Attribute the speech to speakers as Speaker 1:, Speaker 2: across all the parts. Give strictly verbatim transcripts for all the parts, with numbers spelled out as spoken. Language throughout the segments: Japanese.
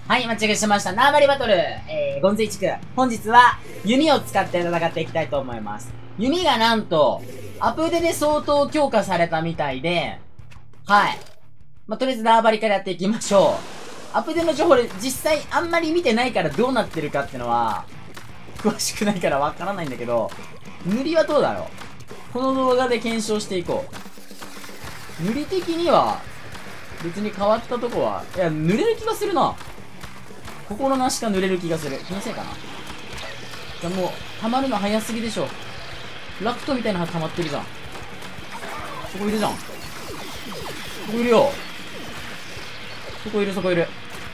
Speaker 1: はい、間違えしました。縄張りバトル、えー、ゴンズイ地区。本日は、弓を使って戦っていきたいと思います。弓がなんと、アップデで相当強化されたみたいで、はい。まあ、とりあえず縄張りからやっていきましょう。アップデの情報で実際あんまり見てないからどうなってるかってのは、詳しくないからわからないんだけど、塗りはどうだろう。この動画で検証していこう。塗り的には、別に変わったとこは、いや、塗れる気がするな。心なしか塗れる気がする。気のせいかな。じゃあもう、溜まるの早すぎでしょ。ラクトみたいなの溜まってるじゃん。そこいるじゃん。そこいるよ。そこいる、そこいる。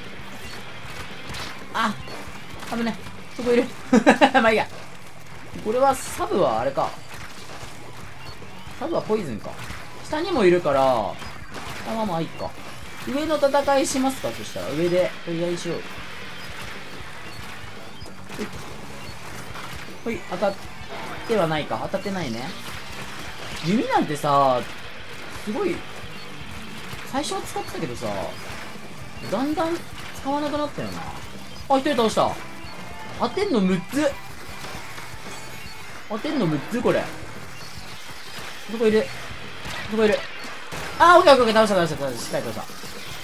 Speaker 1: あ、危ね。そこいる。まあいいや。これは、サブはあれか。サブはポイズンか。下にもいるから、下はまあいいか。上の戦いしますか。そしたら、上で取り合いしよう。ほい、当たってはないか。当たってないね。弓なんてさ、すごい、最初は使ってたけどさ、だんだん使わなくなったよな。あ、一人倒した。当てんのむっつ。当てんのむっつ、これ。そこいる。そこいる。あー、オッケーオッケーオッケー、倒した倒した倒した。しっかり倒した。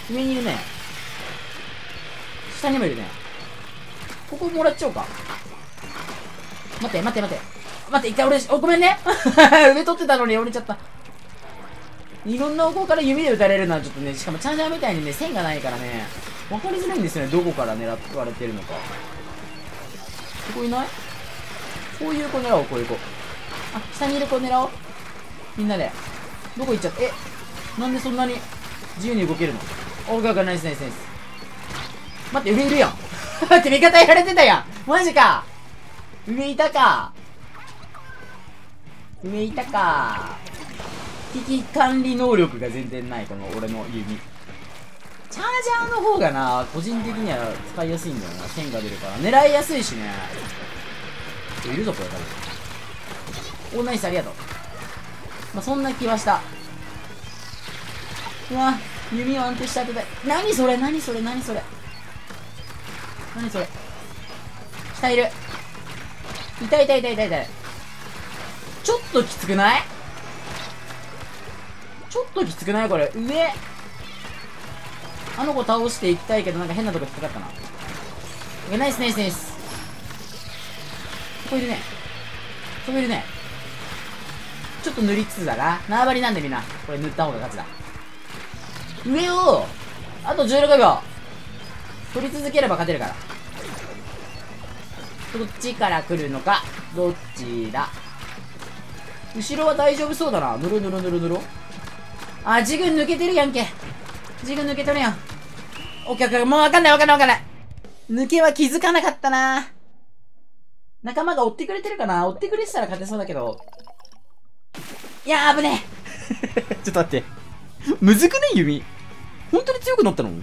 Speaker 1: 上にいるね。下にもいるね。ここもらっちゃおうか。待って待って待って待って、一回俺、お、ごめんね上取ってたのに折れちゃった。いろんな方向から弓で撃たれるのはちょっとね、しかもチャージャーみたいにね、線がないからね、分かりづらいんですよね、どこから狙われてるのか。ここいない？こういう子狙おう、こういう子。あ、下にいる子狙おう。みんなで。どこ行っちゃった？え、なんでそんなに自由に動けるの？お、ががナイスナイスナイス。待って、上いるやん待って、味方やられてたやん、マジか。上いたか。上いたか。危機管理能力が全然ない、この俺の弓。チャージャーの方がな、個人的には使いやすいんだよな。線が出るから。狙いやすいしね。いるぞ、これ多分。お、ナイス、ありがとう。まあ、そんな気はした。うわ、弓を安定して当てたい。何それ、何それ、何それ。何それ。下いる。痛い痛い痛い痛い痛い。ちょっときつくない？ちょっときつくない？これ。上。あの子倒していきたいけど、なんか変なとこ引っかかったな。ナイスナイスナイス。そこいるね。そこいるね。ちょっと塗りつつだな。縄張りなんでみんな。これ塗った方が勝ちだ。上を、あとじゅうろくびょう。取り続ければ勝てるから。どっちから来るのか。どっちだ。後ろは大丈夫そうだな。ぬるぬるぬるぬる。あ、ジグ抜けてるやんけ。ジグ抜けてるやん。オッケーオッケー。もうわかんないわかんないわかんない。抜けは気づかなかったな。仲間が追ってくれてるかな。追ってくれてたら勝てそうだけど。いやー、危ねえ。ちょっと待って。むずくね弓。本当に強くなったの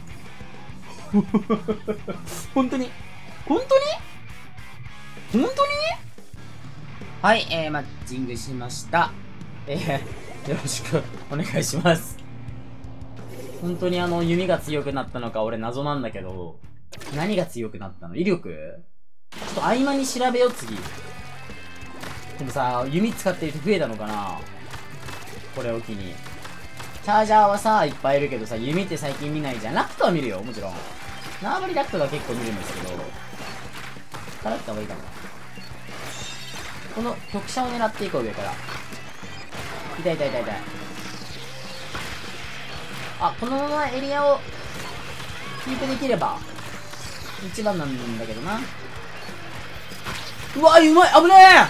Speaker 1: 本当に本当に本当にはい、えー、マッチングしました。えー、よろしくお願いします。本当にあの、弓が強くなったのか俺謎なんだけど、何が強くなったの？威力？ちょっと合間に調べよう、次。でもさ、弓使ってる人増えたのかな？これを機に。チャージャーはさ、いっぱいいるけどさ、弓って最近見ないじゃん。ラクトは見るよ、もちろん。縄張りラクトが結構見るんですけど、払った方がいいかも。この局者を狙っていこう、上から。痛い痛い痛い痛い。あ、このままエリアをキープできれば一番なんだけどな。うわ、うまい、危ねえ。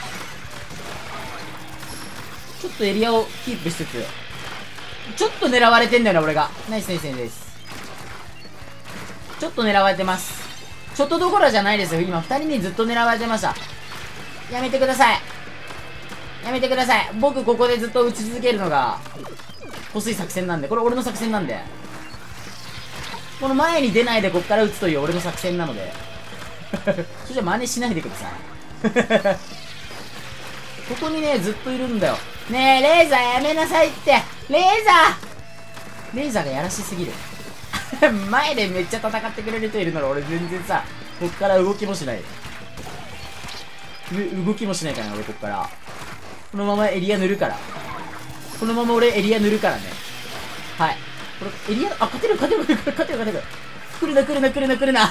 Speaker 1: ちょっとエリアをキープしつつ、ちょっと狙われてんだよな、俺が。ナイスナイスナイスです。ちょっと狙われてます。ちょっとどころじゃないですよ。今二人にずっと狙われてました。やめてください。やめてください。僕ここでずっと打ち続けるのが細い作戦なんで、これ俺の作戦なんで、この前に出ないでこっから打つという俺の作戦なのでそれじゃ真似しないでくださいここにね、ずっといるんだよ。ねえ、レーザーやめなさいって。レーザーレーザーがやらしすぎる前でめっちゃ戦ってくれる人いるなら俺全然さ、こっから動きもしない。動きもしないからね、俺こっから。このままエリア塗るから。このまま俺エリア塗るからね。はい。これ、エリア、あ、勝てる勝てる勝てる勝てる勝てる。来るな来るな来るな来るな。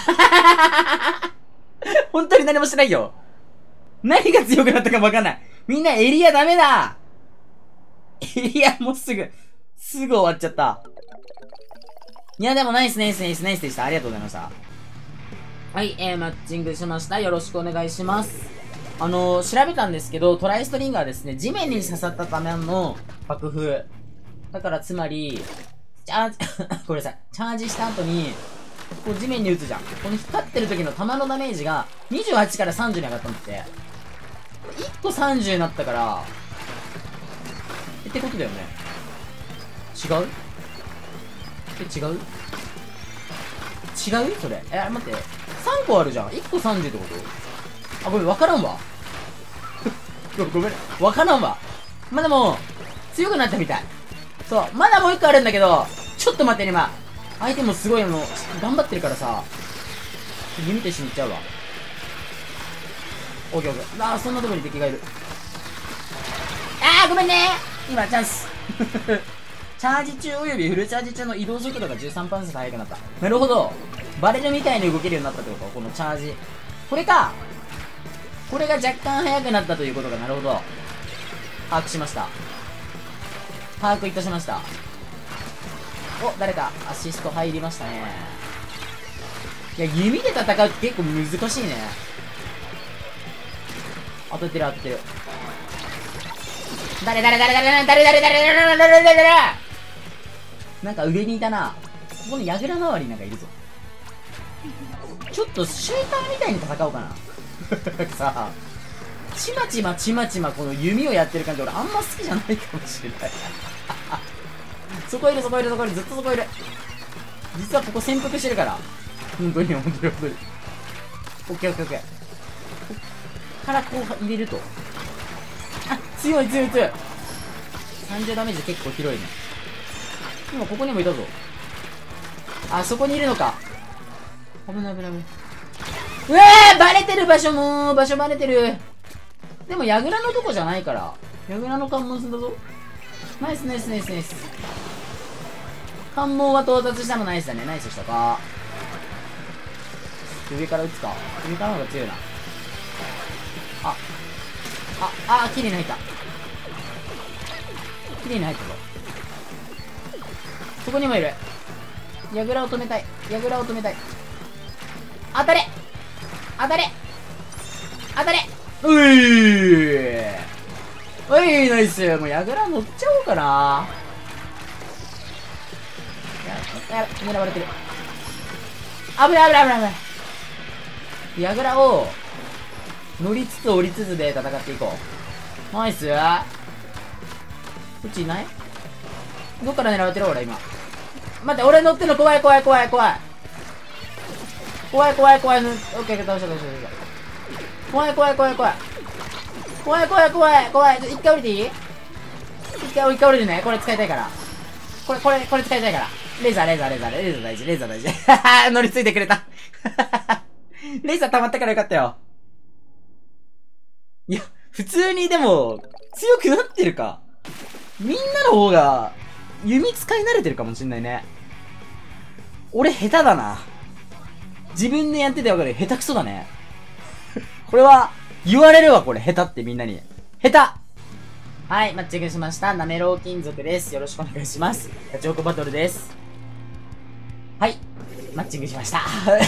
Speaker 1: 本当に何もしないよ。何が強くなったかわかんない。みんなエリアダメだ。エリアもうすぐ、すぐ終わっちゃった。いやでもナイスナイスナイスナイスでした。ありがとうございました。はい、えー、マッチングしました。よろしくお願いします。あのー、調べたんですけど、トライストリンガーはですね、地面に刺さったための爆風。だからつまり、チャージ、これさ、チャージした後に、こう地面に打つじゃん。この光ってる時の弾のダメージがにじゅうはちからさんじゅうに上がったんだって。いっこさんじゅうになったから、ってことだよね。違うえ、違う違うそれ。え、待って。さんこあるじゃん。いっこさんじゅうってこと？あ、ごめん、わからんわ。ごめん、わからんわ。まだもう、強くなったみたい。そう、まだもういっこあるんだけど、ちょっと待ってね、今。相手もすごいあの、頑張ってるからさ、弓と一緒に行っちゃうわ。オッケーオッケー。あー、そんなとこに敵がいる。あー、ごめんねー今、チャンス。チャージ中およびフルチャージ中の移動速度が じゅうさんパーセント 速くなった。なるほど。バレルみたいに動けるようになったってこと？このチャージ。これか。これが若干速くなったということが、なるほど。把握しました。把握いたしました。お、誰かアシスト入りましたね。いや、弓で戦うって結構難しいね。当たってる当たってる。誰誰誰誰誰誰誰誰誰誰誰誰誰なんか上にいたな。ここの櫓周りになんかいるぞ。ちょっとシューターみたいに戦おうかな。さあ、ちまちまちまちまこの弓をやってる感じ俺あんま好きじゃないかもしれない。そこいるそこいるそこいるずっとそこいる。実はここ潜伏してるから。本当に本当に本当に。オッケーオッケーオッケー。こっからこう入れると。あ、強い強い強い。さんじゅうダメージ結構広いね。今ここにもいたぞ。あそこにいるのか。危ない危ない危ない。うわーバレてる場所も場所バレてる。でも櫓のとこじゃないから櫓の関門すんだぞ。ナイスナイスナイスナイス。関門は到達したのナイスだね。ナイスしたか。上から撃つか。上からの方が強いな。あああ綺麗に入った。綺麗に入ったぞ。そこにもいる。櫓を止めたい。櫓を止めたい。当たれ当たれ当たれうーおいナイス。もう櫓乗っちゃおうかな。やや狙われてる。危ない危ない危ない危ない。櫓を乗りつつ降りつつで戦っていこう。ナイス。こっちいない？どっから狙われてる俺今。待って、俺乗ってんの怖い怖い怖い怖い。怖い怖い怖い。オッケー、倒した倒した倒した。怖い怖い怖い怖い。怖い怖い怖い怖い。一回降りていい？一回、一回降りるね。これ使いたいから。これ、これ、これ使いたいから。レーザー、レーザー、レーザー、レーザー大事、レーザー大事。乗りついてくれた。レーザー溜まったからよかったよ。いや、普通にでも、強くなってるか。みんなの方が、弓使い慣れてるかもしんないね。俺下手だな。自分でやっててわかる。下手くそだね。これは、言われるわ、これ。下手ってみんなに。下手はい、マッチングしました。なめろう金属です。よろしくお願いします。ガチョウコバトルです。はい、マッチングしました。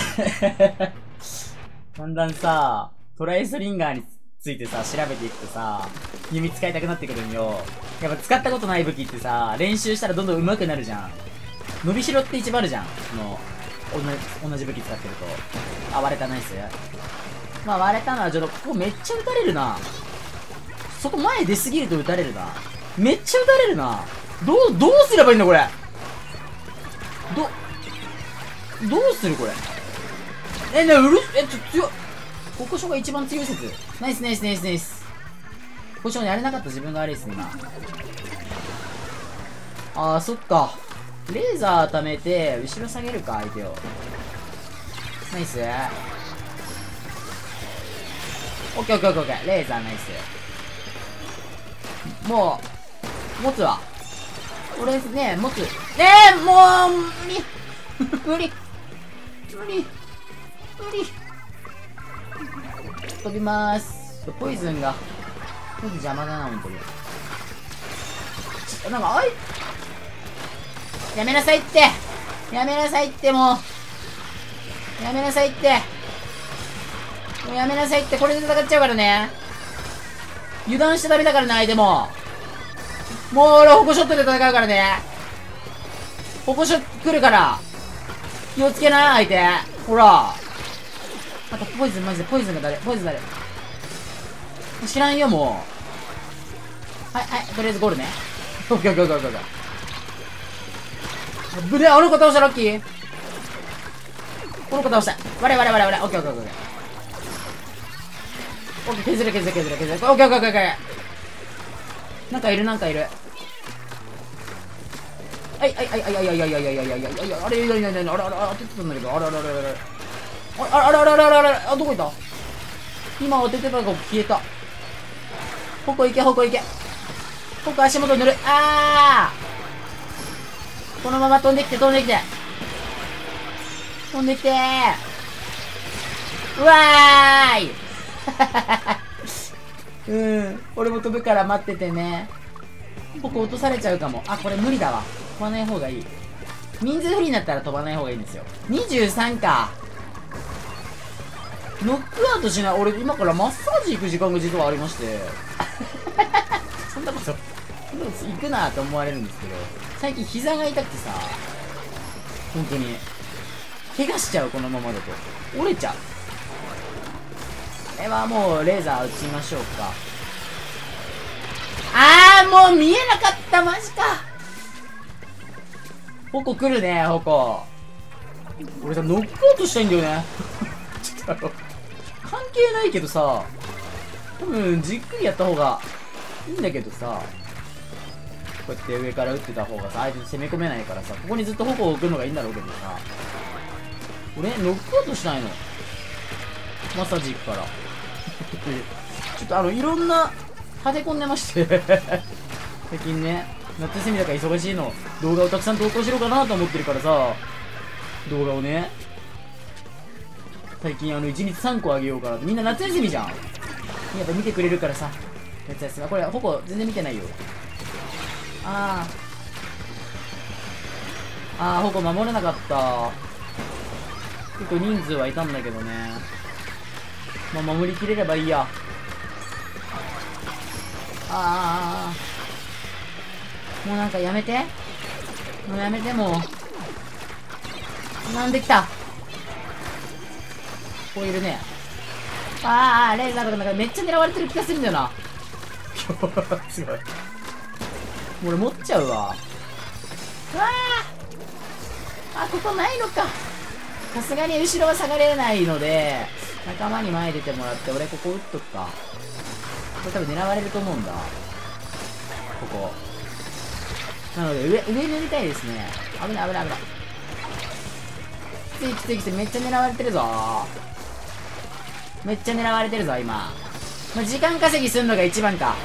Speaker 1: だんだんさ、トライストリンガーについてさ、調べていくとさ、弓使いたくなってくるんよ。やっぱ使ったことない武器ってさ、練習したらどんどん上手くなるじゃん。伸びしろって一番あるじゃん。その、同じ、同じ武器使ってると。あ、割れたナイス。まあ割れたのはちょっと、ここめっちゃ撃たれるな。そこ前出すぎると撃たれるな。めっちゃ撃たれるな。どう、どうすればいいんだこれ。ど、どうするこれ。え、ね、うる、え、ちょ、強っ。国交省が一番強い説。ナイスナイスナイスナイス。国交省にやれなかった自分が悪いっすね、今。あー、そっか。 レーザー溜めて、後ろ下げるか、相手を。ナイス。オッケーオッケーオッケーオッケー。レーザーナイス。もう、持つわ。俺ね、持つ。ねえ、もう、無理。無理。無理。無理。飛びまーす。ポイズンが。ポイズン邪魔だな、ほんとに。なんか、あい。やめなさいって。やめなさいって、もう。やめなさいって。もうやめなさいって。これで戦っちゃうからね。油断しちゃダメだからね、相手も。もう俺、ホコショットで戦うからね。ホコショット来るから。気をつけな、相手。ほら。あと、ポイズン、マジで、ポイズンが誰ポイズン誰知らんよ、もう。はい、はい、とりあえずゴールね。オッケーオッケーオッケーオッケー。ぶね、あの子倒した、ラッキー。この子倒した。我々、我々、オッケーオッケーオッケー。オッケー、削れ、削れ、削れ、削れ。オッケーオッケーオッケーオッケー。なんかいる、なんかいる。はい、はい、はい、はい、はい、はい、はい、はい、はい、はい、はい、はい、あれ、いない、いない、いない、あれ、あれ、当ててたんだけど、あれ、あれ、あれ、あれ、あれ、あれ、あれ、あれ、あれ、あれ、あ、どこいた？今当ててた子消えた。ここ行け、ここ行け。ここ足元塗る。あー！このまま飛んできて、飛んできて。飛んできてー。うわーいうん。俺も飛ぶから待っててね。ここ落とされちゃうかも。あ、これ無理だわ。飛ばない方がいい。人数不利になったら飛ばない方がいいんですよ。にじゅうさんか。ノックアウトしない。俺今からマッサージ行く時間が実はありまして。そんなこと、そんなこと行くなって思われるんですけど、最近膝が痛くてさ、本当に。怪我しちゃう、このままだと。折れちゃう。これはもうレーザー撃ちましょうか。あー、もう見えなかった、マジか。ホコ来るね、ホコ。俺さ、ノックアウトしたいんだよね。ちょっとあの、関係ないけどさ、多分じっくりやった方がいいんだけどさ、こうやって上から撃ってた方がさ、相手に攻め込めないからさ、ここにずっとホコを置くのがいいんだろうけどさ、俺、ノックアウトしたいの。マッサージ行くから。ちょっとあの、いろんな、立て込んでまして最近ね、夏休みだから忙しいの、動画をたくさん投稿しようかなと思ってるからさ、動画をね、最近あの、いちにちさんこあげようかなって、みんな夏休みじゃん。やっぱ見てくれるからさ、夏休み。これ、ほぼ全然見てないよ。あー。あー、ほぼ守れなかった。結構人数はいたんだけどね。まあ、守りきれればいいや。ああ、もうなんかやめて。もうやめて、もう。なんで来た。こういるね。ああ、レーザーとかなんかめっちゃ狙われてる気がするんだよな。すごい。俺持っちゃうわ。わあ。あ、ここないのか。さすがに後ろは下がれないので、仲間に前出てもらって、俺ここ打っとくか。これ多分狙われると思うんだ。ここ。なので、上、上塗りたいですね。危ない危ない危ない。きついきついきつい。めっちゃ狙われてるぞ。めっちゃ狙われてるぞ、今。まあ、時間稼ぎすんのが一番か。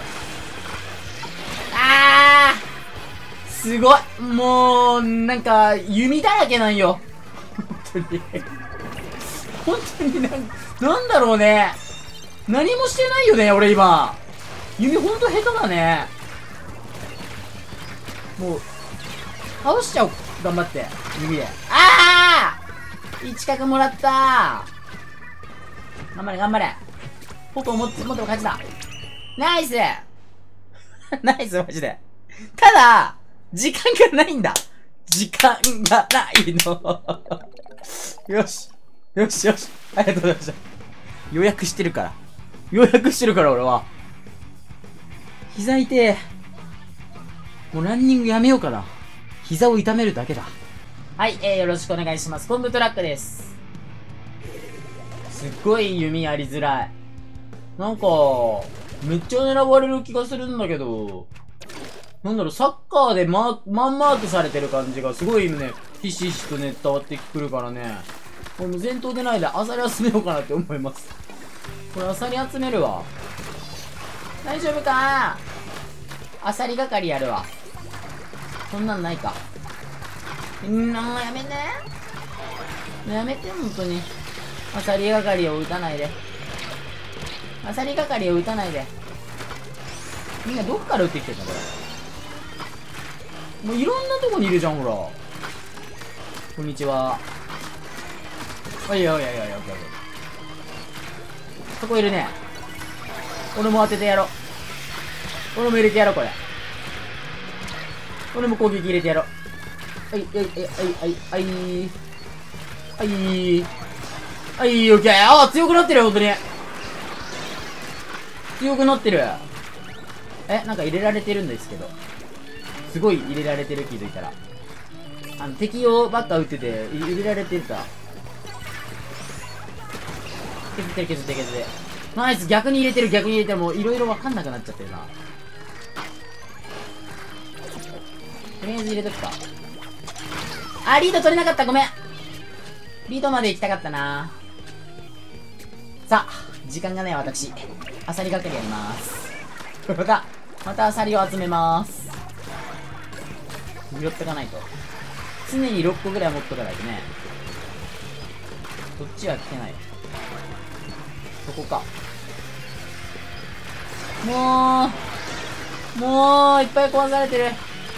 Speaker 1: あーすごいもう、なんか、弓だらけなんよ。本当に。本当になん、なんだろうね。何もしてないよね、俺今。弓ほんと下手だね。もう、倒しちゃおう。頑張って。弓で。ああいち角もらったー。頑張れ、頑張れ。ポポ持って、持っても勝ちだ。ナイスナイス、マジで。ただ、時間がないんだ。時間がないの。よし。よしよし。ありがとうございました。予約してるから。予約してるから、俺は。膝痛え。もうランニングやめようかな。膝を痛めるだけだ。はい、えー、よろしくお願いします。コンブトラックです。すっごい弓やりづらい。なんか、めっちゃ狙われる気がするんだけど。 なんだろう、サッカーでママンマークされてる感じがすごいね、ひしひしとね、伝わってくるからね。これもう前頭でないでアサリ集めようかなって思います。これアサリ集めるわ。大丈夫かアサリ係やるわ。そんなんないか。んー、もうやめて。やめて、ほんとに。アサリ係を撃たないで。アサリ係を撃たないで。みんなどっから撃ってきてんだ、これ。もういろんなとこにいるじゃん、ほら。こんにちは。おいおいおいおいおいおい。そこいるね。俺も当ててやろう。俺も入れてやろう、これ。俺も攻撃入れてやろう。はい、はい、はい、はい、はい、はい、はい、オッケー。ああ、強くなってるよ、ほんとに。強くなってる。え、なんか入れられてるんですけど。すごい入れられてる、気づいたら。あの、敵をばっか撃ってて、入れられてた。削ってる、削ってる、削ってる。ナイス、逆に入れてる、逆に入れてる。もういろいろわかんなくなっちゃってるな。とりあえず入れとくか。あ、リード取れなかった、ごめん。リードまで行きたかったな。さあ、時間がない私。アサリ係やります。また、またアサリを集めます。拾ってかないと。常にろっこぐらい持っとかないとね。こっちは来てない。そこか。もう、もう、いっぱい壊されてる。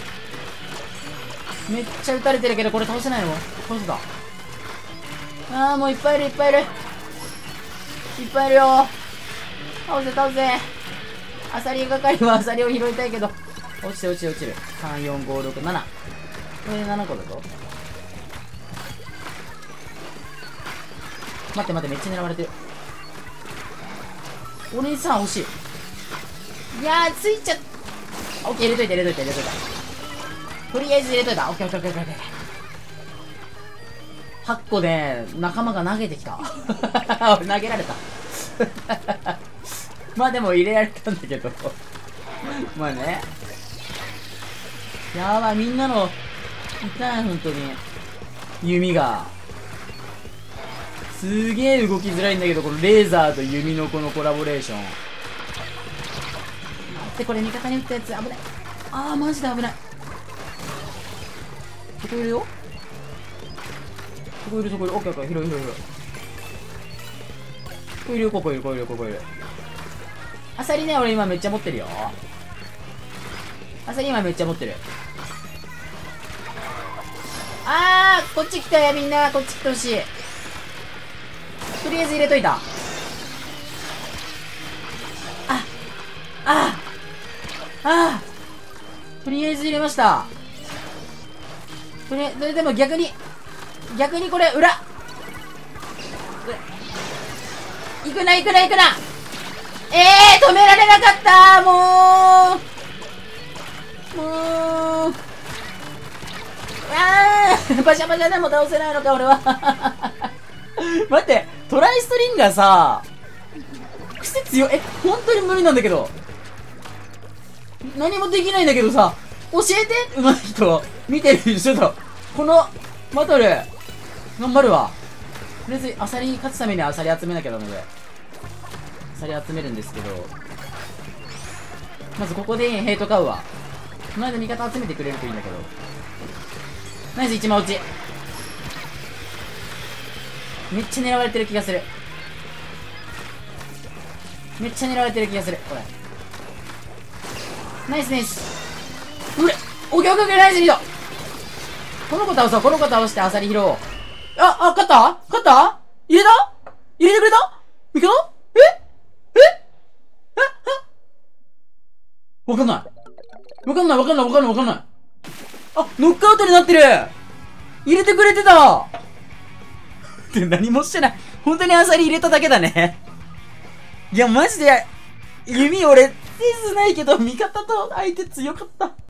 Speaker 1: めっちゃ撃たれてるけど、これ倒せないの？倒せた。あー、もういっぱいいる、いっぱいいる。いっぱいいるよ。倒せ、倒せ。アサリ係はアサリを拾いたいけど。落ちて、落ちて、落ちる。さん、よん、ご、ろく、なな。これでななこだぞ。待って待って、めっちゃ狙われてる。お兄さん惜しい。いやー、ついちゃっ、オッケー、入れといて、入れといて、入れといた。とりあえず入れといた。オッケー、オッケー、オッケー、オッケー。はっこで仲間が投げてきた。俺投げられた。まあでも入れられたんだけど。まあね。やばい、みんなの、痛い、ほんとに。弓が。すげえ動きづらいんだけど、このレーザーと弓のこのコラボレーション。で、これ味方に撃ったやつ、危ない。あー、マジで危ない。そこいるよ。そこいる、そこいる。オッケーオッケー、広い広い広い。ここいるよ、ここいる、ここいる、ここいる。アサリね、俺今めっちゃ持ってるよ。アサリ今めっちゃ持ってる。あー、こっち来たよ、みんな。こっち来てほしい。とりあえず入れといた。あ、あ、あ、とりあえず入れました。とりあえず、でも逆に、逆にこれ、裏。いくな、いくな、いくな。えー、止められなかったもう。もう。あー、バシャバシャでも倒せないのか、俺は。待って、トライストリンガーさ、癖強い。え、本当に無理なんだけど。何もできないんだけどさ、教えて、上手い人。見てる人と。この、バトル、頑張るわ。とりあえず、アサリに勝つためにはアサリ集めなきゃダメで。アサリ集めるんですけど。まずここでヘイト買うわ。この間味方集めてくれるといいんだけど。ナイス、一枚落ち。めっちゃ狙われてる気がする。めっちゃ狙われてる気がする。これ。ナイスナイス。うれ、オッケーオッケーオッケー、ナイスリード。この子倒そう、この子倒してアサリ拾おう。あ、あ、勝った勝った入れた入れてくれた味方ええええわかんない。わかんないわかんないわかんないわかんない。あ、ノックアウトになってる。入れてくれてたって何もしてない。本当にアサリ入れただけだね。いや、マジで、弓俺、センスないけど、味方と相手強かった。